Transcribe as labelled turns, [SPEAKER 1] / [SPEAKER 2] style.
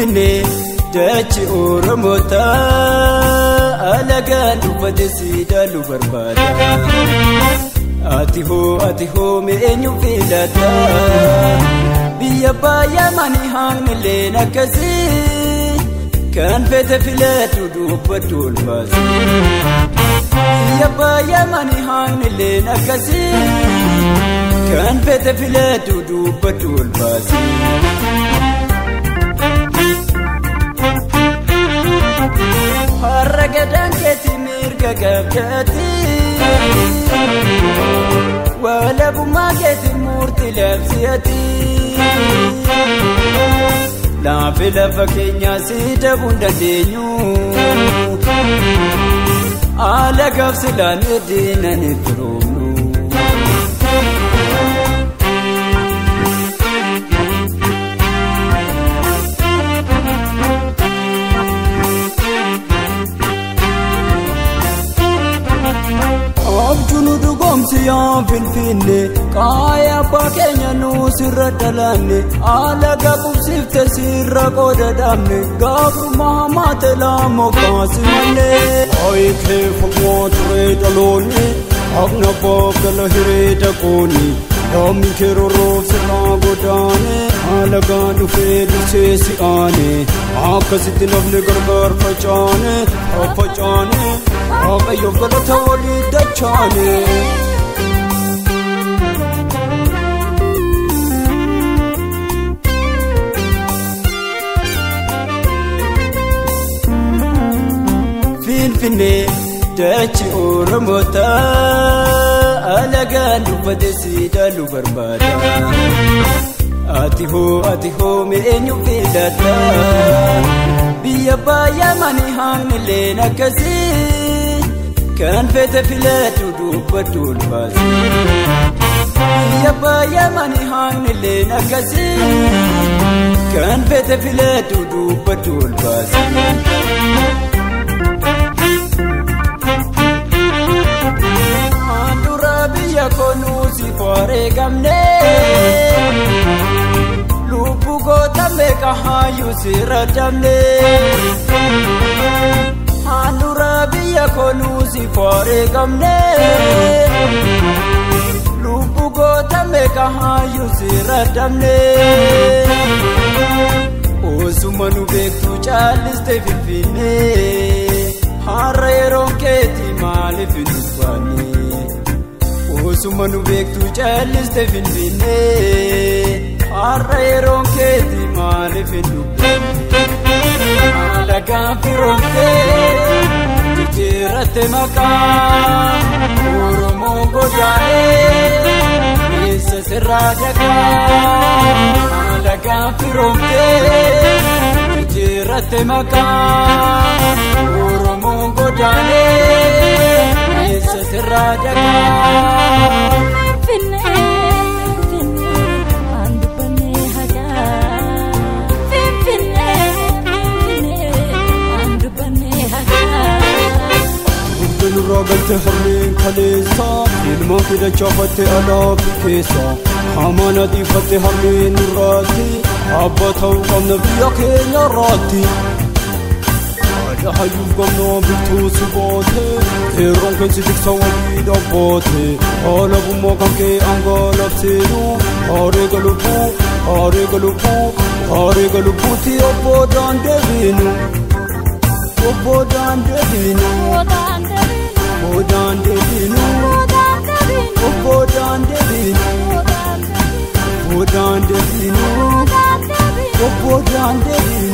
[SPEAKER 1] Finfinnee dachi Oromota alagaan uffate siidaalu barbaada. Ati hoo meenyu filata biyya baay'amani haamleen akkasii kan fete filatu dubbaddu olbaasi. Biyya baay'amani haamleen akkasii kan fete filatu dubbaddu olbaasi. Har'a gadaan keetii mirga qabdati walabummaa keetii murtii labsiyati. Laafi lafa keenyaa si dhabuun dandeenyu alagaaf silaanee diinan itti roobnu. Abjuun dhugomsi yaa Finfinnee qaaya abbaa keenya nuus irra dhalanne alaga qubsiifte sirra qooda dhabne gabrummaa hamaate laamoo kaasimanne. Aayikee fagoo turee dhaloonni haqna baabdala hiree dhaqoonni daamni keeroroof sirraa godaane alagaan dhufee dursee si'aane akkasitti nafne gargar facaane waaqayyoof galata walii dachaane. Finfinnee dachi Oromota alagaan uffate siidaalu barbaada. Ati hoo meenyu filata biyya baay'amani haamleen akkasii kan fete filatu dubbaddu olbaasi. Biyya baay'amani haamleen akkasii kan fete filatu dubbaddu olbaasi. Handura biyya konuusi wareegamne lubbu goota meeqa hayyuu sirra dabne. Handura biyya konuusi wareegamne lubbu goota meeqa hayyuu sirra dabne. Osuma nu beektu caaliste Finfinnee har'a yeroon keetii maaliif hin dubbanne. Osuma nu beektu caaliste Finfinnee har'a yeroon keetii maaliif hin dubbanne. Alagaan firoomtee jijjiirratte maqaa Oromoo godaanee keessa sirraa dhagaa. Alagaan firoomtee jijjiirratte maqaa Oromoo godaanee keessa sirraa dhagaa. Ragalte harmeen kaleessa ilmoo fidachaa fatte alaafi keessa hamana dhiifatte harmeen irraatti abba ta'uu qabna biyya keenya irraatti. Haadha hayyuuf gamnaa bittuu si boote heeroon keensi tiksa walii dhabboote alabummaa kan kee angalabseenu hareega lubbuuti obboodaan deebinu. Obboodaan deebinu. Obboodaan deebinu. Obboodaan deebinu. Obboodaan deebinu. Obboodaan deebinu.